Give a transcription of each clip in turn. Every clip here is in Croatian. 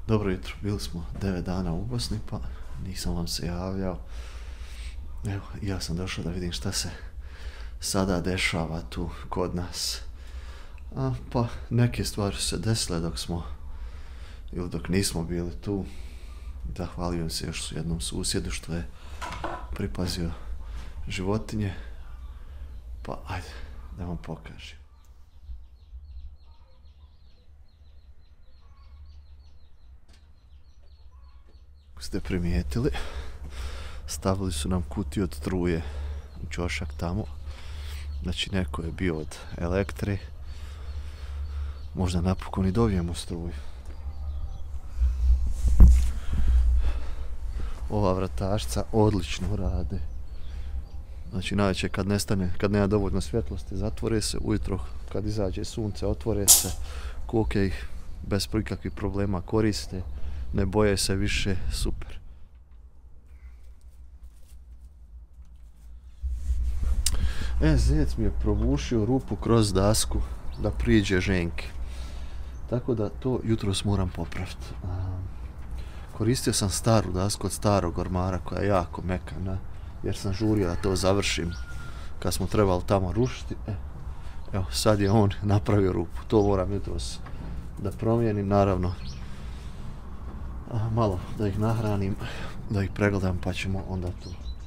Dobro jutro, bili smo 9 dana u Bosni, pa nisam vam se javljao. Evo, ja sam došao da vidim šta se sada dešava tu kod nas. Pa neke stvari su se desile dok smo, ili dok nismo bili tu. Zahvaljujem se još jednom susjedu što je pripazio životinje. Pa ajde, da vam pokažem. Ako ste primijetili, stavili su nam kutiju od struje u ćošak tamo. Znači neko je bio od Elektri. Možda napokon i dobijemo struju. Ova vratašca odlično rade. Znači najveće kad nema dovoljno svjetlosti zatvore se, ujutro kad izađe sunce otvore se, koke ih bez ikakvih problema koriste, ne boje se više, super. Zec mi je probušio rupu kroz dasku da priđe ženki. Tako da to jutros moram popraviti. Koristio sam staru dasku od starog ormara koja je jako mekana, jer sam žurio da to završim kad smo trebali tamo rušiti. Evo, sad je on napravio rupu. To moram jutros da promijenim, naravno. Malo da ih nahranim, da ih pregledam, pa ćemo onda tu.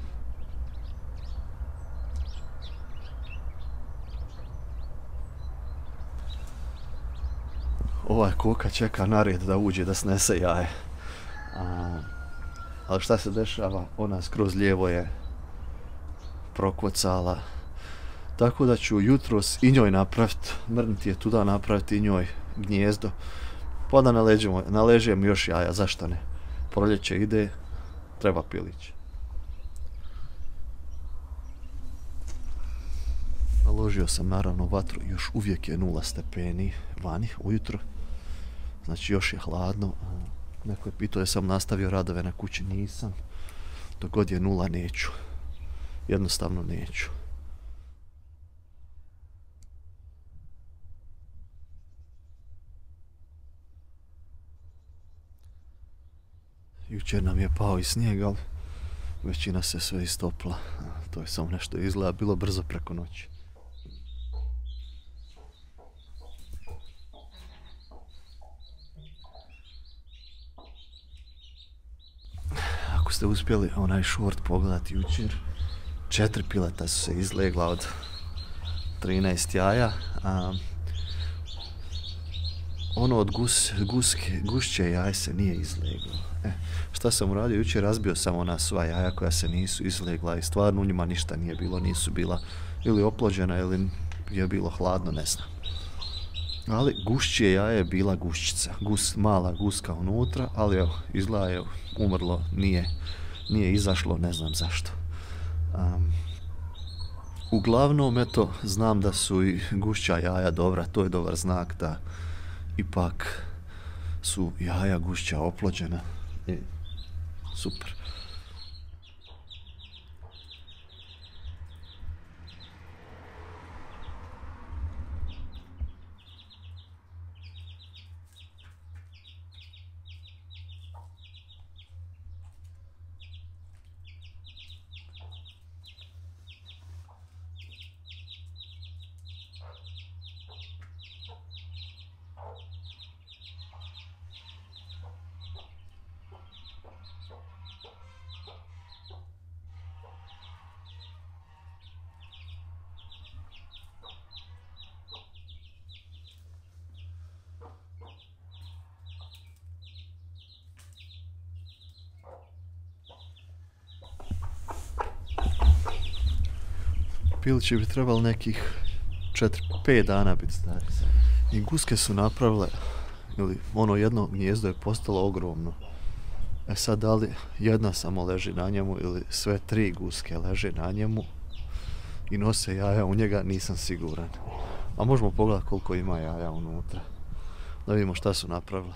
Ovaj koka čeka na red da uđe da snese jaje. Ali šta se dešava? Ona skroz lijevo je prokvocala. Tako da ću jutros i njoj napraviti, mrniti je tuda napraviti i njoj gnjezdo. Pa da naležem još jaja, zašto ne? Proljeće ide, treba pilić. Naložio sam naravno vatru, još uvijek je 0 stepeni vani ujutro. Znači još je hladno. Neko je pitao da sam nastavio radove na kući, nisam. Dok god je 0 neću. Jednostavno neću. Jučer nam je pao i snijeg, ali većina se sve istopla. To je samo nešto izgleda, bilo brzo preko noći. Ako ste uspjeli onaj short pogledati jučer, 4 pileta su se izlegla od 13 jaja. Ono od gušće jaje se nije izleglo. Šta sam uradio jučer, razbio sam ona sva jaja koja se nisu izlegla i stvarno u njima ništa nije bilo, nisu bila ili oplođena ili je bilo hladno, ne znam. Ali gušće jaje je bila guščica, mala guska unutra, ali evo, izgleda je umrlo, nije izašlo, ne znam zašto. Uglavnom, eto, znam da su i gušća jaja dobra, to je dobar znak da ipak su jaja gušća oplođena. Super. Pilići bi trebalo nekih 4-5 dana biti stari. I guske su napravile, ili ono jedno gnijezdo je postalo ogromno. Sad da li jedna samo leži na njemu ili sve 3 guske leže na njemu i nose jaja u njega, nisam siguran. A možemo pogledati koliko ima jaja unutra. Da vidimo šta su napravile.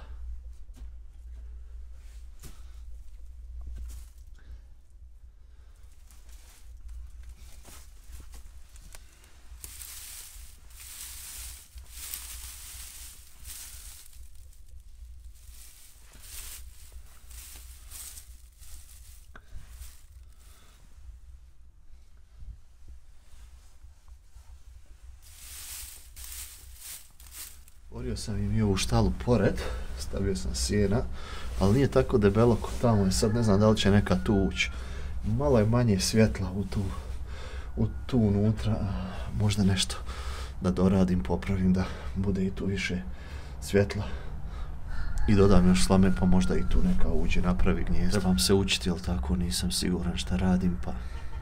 sam im i ovu štalu pored, stavio sam sjena, ali nije tako debelo ko tamo i sad ne znam da li će neka tu ući. Malo je manje svjetla u tu unutra, možda nešto da doradim, popravim da bude i tu više svjetla. I dodam još slame pa možda i tu neka uđe, napravi gnijezdo. Trebam se učiti, jel tako, nisam siguran šta radim pa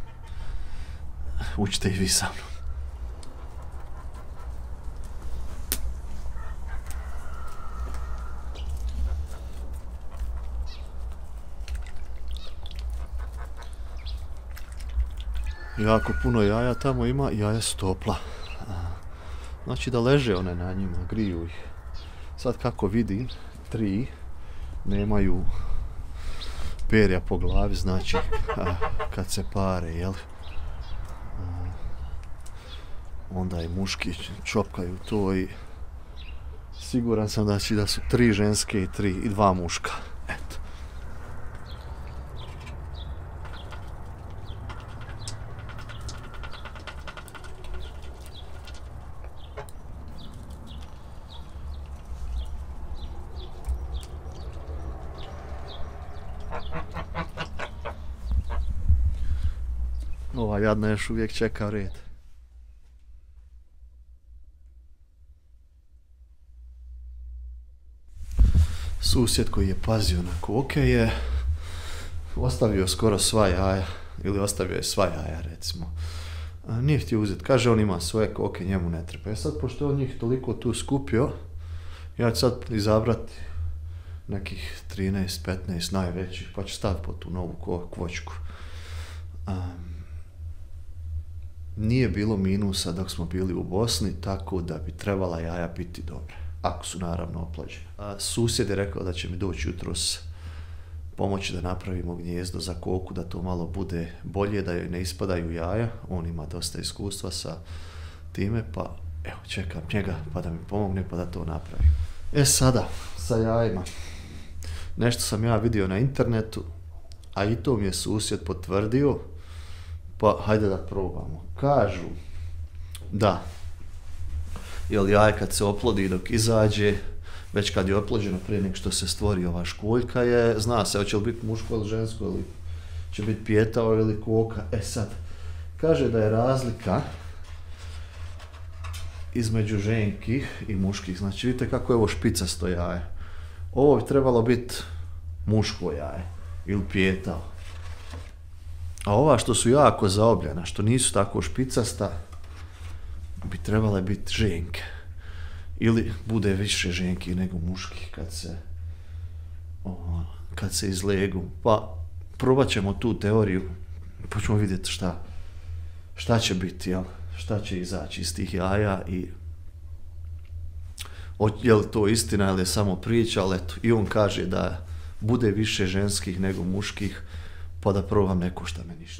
učite i vi sa mnom. Jako puno jaja tamo ima, jaja su topla. Znači da leže one na njima, griju ih. Sad kako vidim, 3 nemaju perja po glavi, znači kad se pare, jel? Onda i muški čopkaju to i siguran sam da su 3 ženske i 2 muška. Eto. Ova jadna još uvijek čeka red. Susjed koji je pazio na koke je ostavio skoro sva jaja, ili ostavio je sva jaja recimo. Nije htio uzeti, kaže on ima svoje koke, njemu ne treba. E sad, pošto on njih toliko tu skupio, ja ću sad izabrati nekih 13-15 najvećih, pa ću staviti po tu novu kvočku. Nije bilo minusa dok smo bili u Bosni, tako da bi trebala jaja biti dobra, ako su naravno oplođene. Susjed je rekao da će mi doći jutros pomoći da napravimo gnijezdo za koku, da to malo bude bolje, da joj ne ispadaju jaja. On ima dosta iskustva sa time, pa evo, čekam njega pa da mi pomogne pa da to napravim. E sada, sa jajima. Nešto sam ja vidio na internetu, a i to mi je susjed potvrdio, pa hajde da probamo. Kažu da, jel jaje kad se oplodi dok izađe, već kad je oplođeno prije nego što se stvori ova školjka je, zna se hoće li biti muško ili žensko, ili će biti pijetao ili koka. E sad, kaže da je razlika između ženkih i muških. Znači vidite kako je ovo špicasto jaje. Ovo bi trebalo biti muško jaje ili pijetao. A ova što su jako zaobljena, što nisu tako špicasta, bi trebale biti ženke. Ili bude više ženki nego muški kad se izlegu. Pa probat ćemo tu teoriju, pa ćemo vidjeti šta će biti, jel? Šta će izaći iz tih jaja i je li to istina ili je samo priča, ali eto, i on kaže da bude više ženskih nego muških, pa da probam, ne košta me ništa.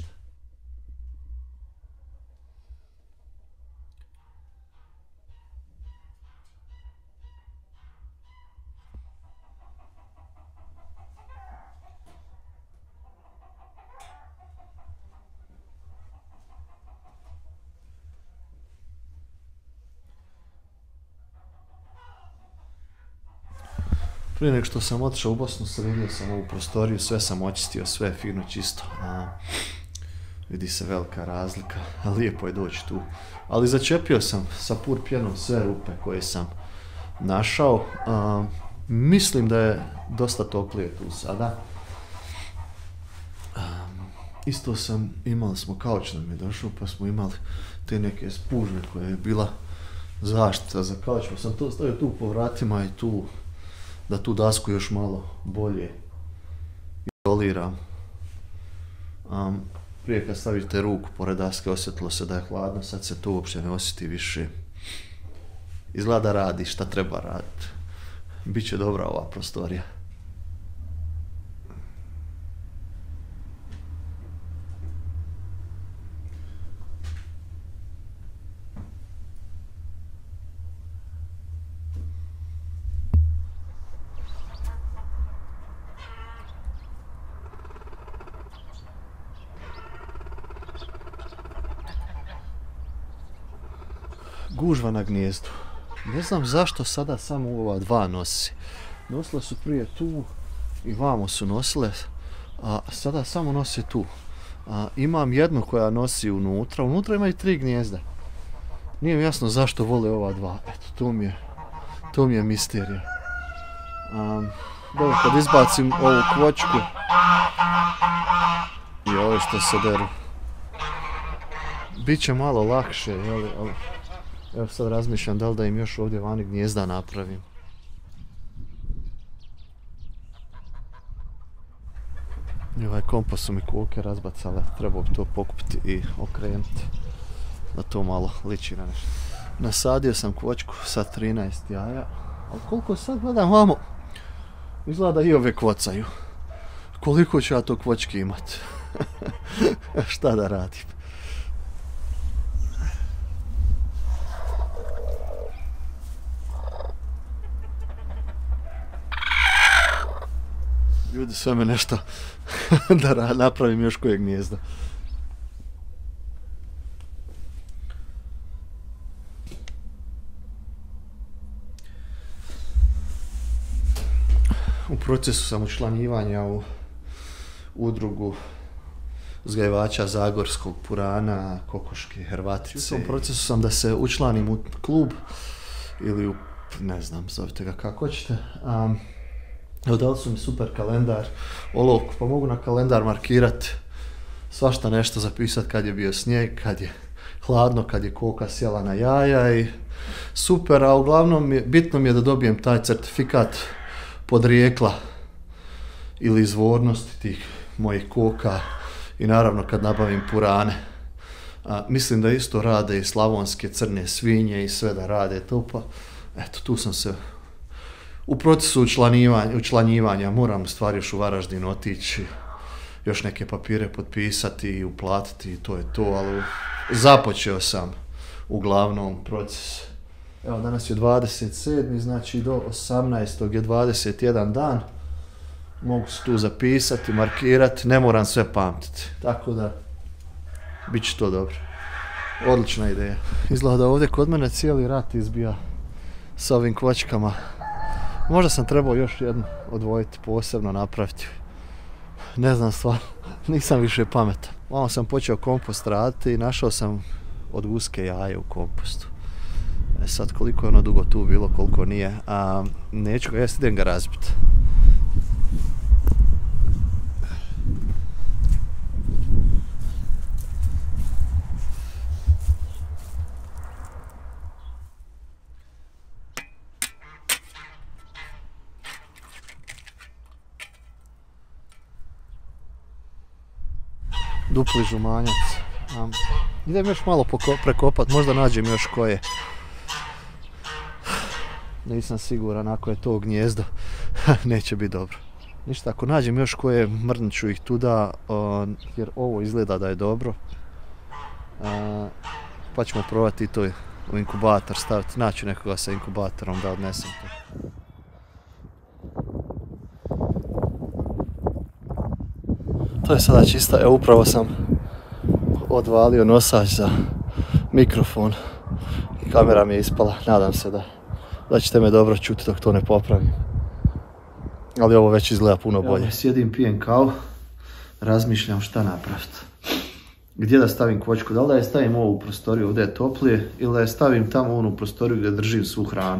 Prije nego što sam otišao u Bosnu, sredio sam ovu prostoriju, sve sam očistio, sve je fino čisto. Vidi se velika razlika, lijepo je doći tu. Ali začepio sam sa pur pjenom sve rupe koje sam našao. Mislim da je dosta toplije tu sada. Isto imali smo kauč nam je došao, pa smo imali te neke spužve koje je bila zaštita za kauč, pa sam to stavio tu po vratima i tu, da tu dasku još malo bolje izoliram. Prije kad stavite ruku pored daske osjetilo se da je hladno, sad se to uopće ne osjeti više. Izgleda da radi šta treba raditi. Biće dobra ova prostorija. Gužva na gnijezdu. Ne znam zašto sada samo ova dva nosi. Nosile su prije tu i vamo su nosile, a sada samo nosi tu. Imam jednu koja nosi unutra, unutra ima i 3 gnijezda. Nije mi jasno zašto vole ova dva, eto to mi je misterija. Dobro, kad izbacim ovu kvočku i ove što se deru, bit će malo lakše, jeli, ali evo sad razmišljam da li da im još ovdje vani gnijezda napravim. I ovaj kompas su mi koke razbacale, trebao bi to pokupiti i okrenuti da to malo liči na nešto. Nasadio sam kvočku sa 13 jaja, ali koliko sad gledam vamo, izgleda i ove kvocaju. Koliko ću ja to kvočki imat? Šta da radim? Ljudi, sve me nešto da napravim još koje gnijezda. U procesu sam učlanjivanja u udrugu uzgajivača zagorskog purana, kokoške, hrvatice. U tom procesu sam da se učlanim u klub ili u, ne znam, zovite ga kako hoćete. Dali su mi super kalendar, olovku, pa mogu na kalendar markirati svašta nešto zapisati kad je bio snijeg, kad je hladno, kad je koka sjela na jaja i super, a uglavnom bitno mi je da dobijem taj certifikat podrijekla ili izvornosti tih mojih koka i naravno kad nabavim purane. Mislim da isto rade i slavonske crne svinje i sve da rade to, pa eto tu sam se u procesu učlanjivanja, moram u stvari još u Varaždin otići, još neke papire potpisati i uplatiti i to je to, ali započeo sam uglavnom proces. Evo danas je 27. znači do 18. je 21 dan. Mogu se tu zapisati, markirati, ne moram sve pamtiti. Tako da, bit će to dobro. Odlična ideja. Izgleda da ovdje kod mene cijeli rat izbija s ovim kvočkama. Možda sam trebao još jednu odvojiti, posebno napraviti. Ne znam stvarno, nisam više pametan. Malo sam počeo kompost raditi i našao sam od guske jaje u kompostu. Sad koliko je ono dugo tu bilo, koliko nije, neću ga jesti, idem ga razbiti. Dupli žumanjac. Idem još malo prekopat, možda nađem još koje. Nisam siguran, ako je to gnijezdo, neće biti dobro. Ništa, ako nađem još koje, mrnut ću ih tuda, jer ovo izgleda da je dobro. Pa ćemo probati to u inkubator staviti, naći nekoga sa inkubatorom da odnesem to. To je sada čista, evo upravo sam odvalio nosač za mikrofon i kamera mi je ispala, nadam se da ćete me dobro čuti dok to ne popravim. Ali ovo već izgleda puno bolje. Ja sjedim, pijem kavu, razmišljam šta napraviti. Gdje da stavim kvočku, da li da je stavim u ovu prostoriju, ovdje je toplije, ili da je stavim tamo u onu prostoriju gdje držim svu hranu.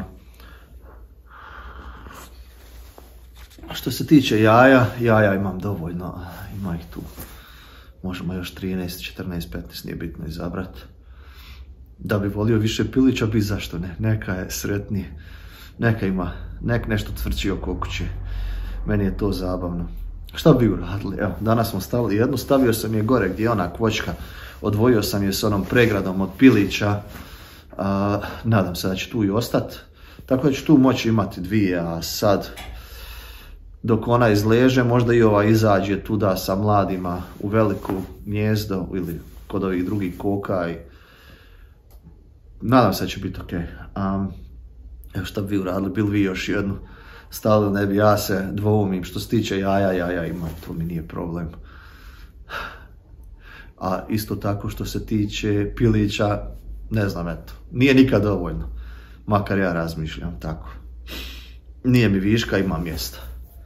Što se tiče jaja imam dovoljno, ima ih tu. Možemo još 13, 14, 15, nije bitno izabrati. Da bi volio više pilića, bi zašto ne, neka je sretnije. Neka ima, nešto tvrči oko kuće. Meni je to zabavno. Šta bi uradili? Evo, danas smo stavili jednu, stavio sam je gore gdje je ona kvočka. Odvojio sam je s onom pregradom od pilića. Nadam se da će tu i ostati. Tako da ću tu moći imati dvije, a sad dok ona izleže, možda i ova izađe tuda sa mladima u veliko gnijezdo ili kod ovih drugih koka i nadam se da će biti ok. Evo šta bi vi uradili, bili vi još jednu stavili, ne bi, ja se dvoumim. Što se tiče jaja ima, to mi nije problem. A isto tako što se tiče pilića, ne znam, eto, nije nikad dovoljno. Makar ja razmišljam tako. Nije mi viška, ima mjesta.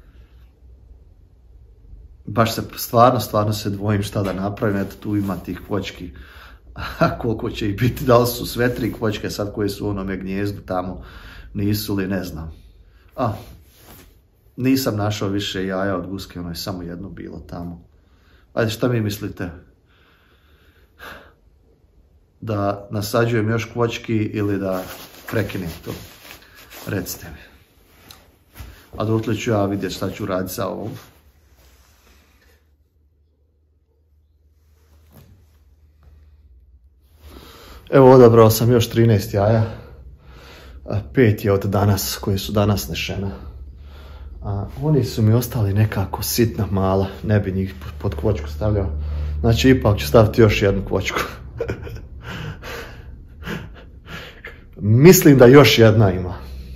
Baš se stvarno se dvojim šta da napravim, eto tu ima tih kvočki. A koliko će ih biti, da li su sve 3 kvočke sad koje su u onome gnijezdu tamo, nisu li, ne znam. Nisam našao više jaja od guske, ono je samo jedno bilo tamo. Ajde, šta mi mislite? Da nasađujem još kvočki ili da prekinem to? Recite mi. A dotle ću ja vidjeti šta ću raditi sa ovom. Evo, odabrao sam još 13 jaja. 5 je od danas, koje su danas nešena. Oni su mi ostali nekako sitna, mala. Ne bi njih pod kvočku stavljao. Znači, ipak ću staviti još jednu kvočku. Mislim da još jedna ima.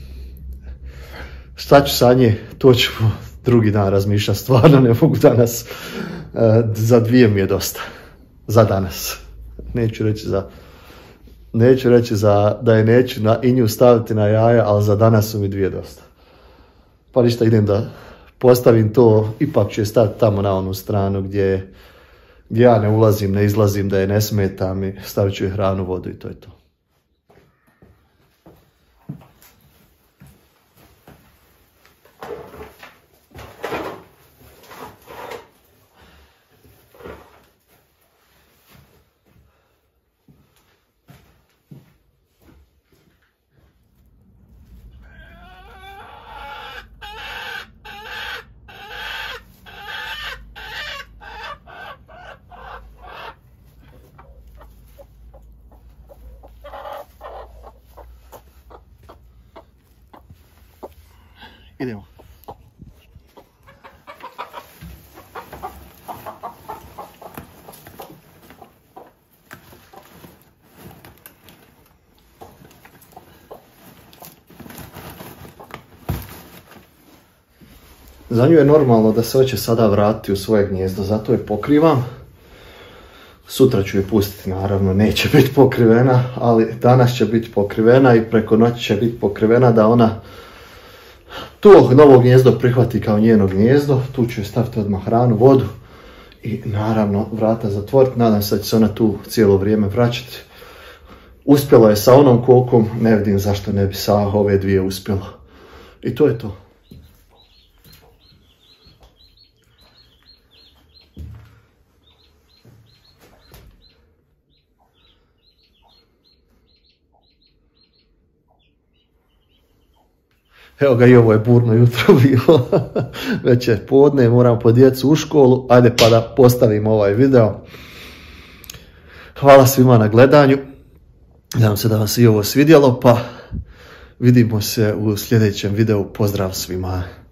Šta ću sa nje, to ću drugi dan razmišljati. Stvarno ne mogu danas. Za 2 mi je dosta. Za danas. Neću reći da je neću i nju staviti na jaja, ali za danas su mi 2 dosta. Pa ništa, idem da postavim to, ipak ću je staviti tamo na onu stranu gdje ja ne ulazim, ne izlazim, da je ne smetam i stavit ću je hranu, vodu i to je to. Idemo. Za nju je normalno da se hoće sada vratiti u svoje gnijezdo, zato je pokrivam. Sutra ću je pustiti, naravno, neće biti pokrivena, ali danas će biti pokrivena i preko noći će biti pokrivena da ona to novo gnijezdo prihvati kao njeno gnijezdo. Tu ću je staviti odmah hranu, vodu i naravno vrata zatvoriti. Nadam se da će se ona tu cijelo vrijeme vraćati. Uspjelo je sa onom kokom, ne vidim zašto ne bi sa ove 2 uspjelo. I to je to. Evo ga, i ovo je burno jutro bilo. Već je podne, moram po djecu u školu. Ajde pa da postavim ovaj video. Hvala svima na gledanju. Nadam se da vam se i ovo svidjelo, pa vidimo se u sljedećem videu. Pozdrav svima.